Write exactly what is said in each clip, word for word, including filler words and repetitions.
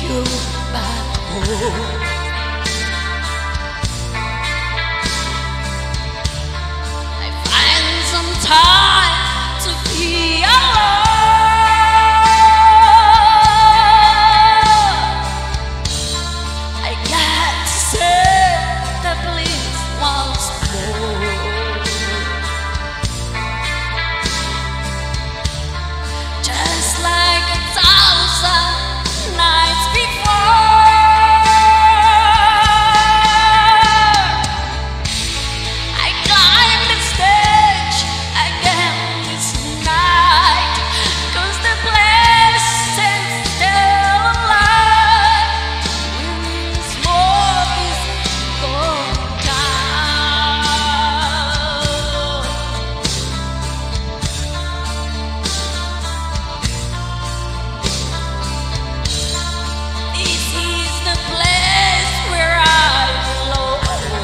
you back home. I find some time to be alone. I got to say the please once more. Just like a thousand nights before, I climb the stage again this night, 'cause the place is still alive when the smoke is going down. This is the place where I belong.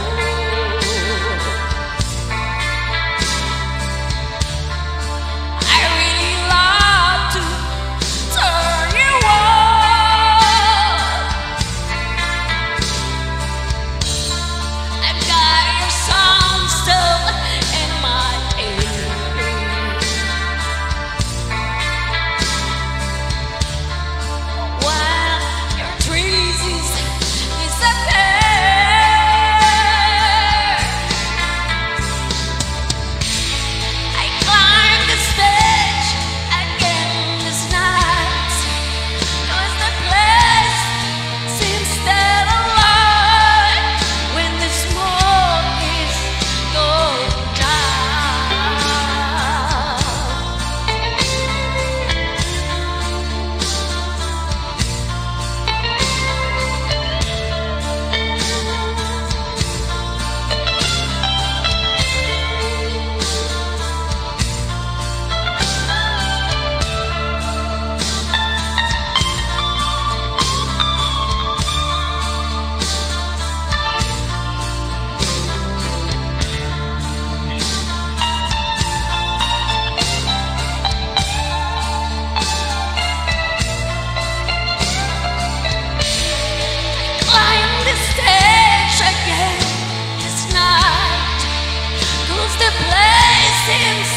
I really love to turn you on. I've got your song still in my ear. When your traces disappear, I climb the stage again this night, 'cause the place seems still alive when the smoke is going down. Climb the stage again this night, 'cause the place seems